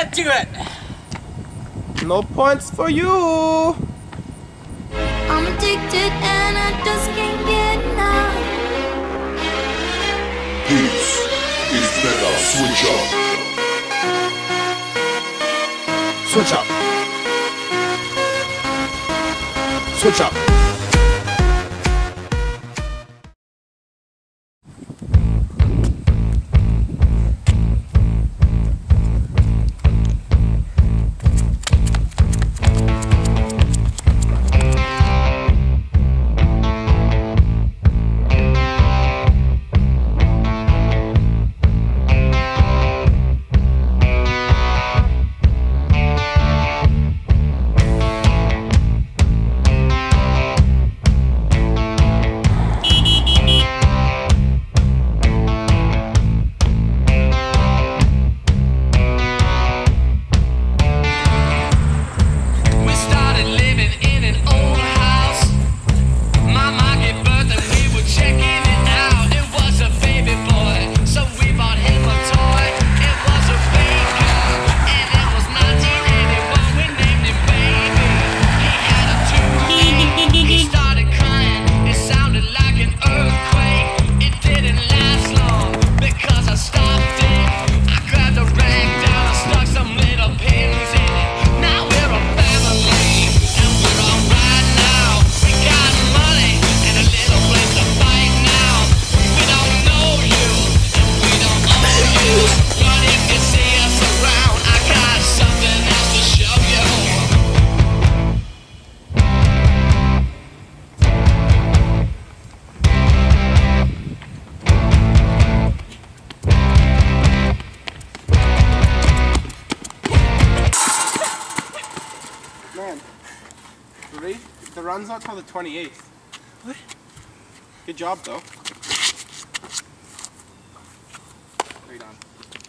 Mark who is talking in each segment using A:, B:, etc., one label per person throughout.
A: get to it.
B: No points for you.
C: I'm addicted and I just can't get enough.
D: This is better switch up.
B: Switch up. Switch up. Man, the run's not till the 28th. What? Good job, though. Right on.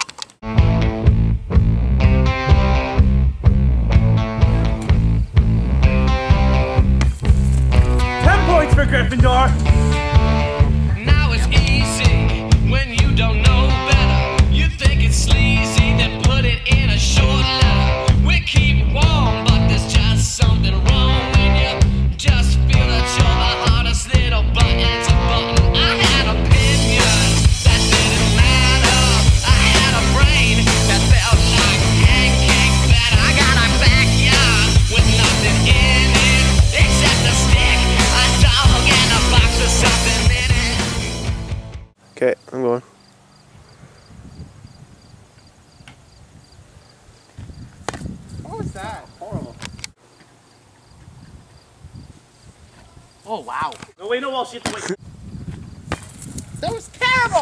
A: 10 points for Gryffindor.
E: Now it's easy when you don't know better. You think it's sleazy, then put it in a short letter. We keep warm, but there's just something wrong when you just feel that you're the hardest little button to button. I had opinions that didn't matter. I had a brain that felt like pancakes batter. I got a backyard with nothing in it except a stick, a dog, and a box of something in it.
B: Okay, I'm going.
A: What was that? Horrible.
F: Oh, wow.
A: No, wait, no, well, shit, wait.
F: That was cat.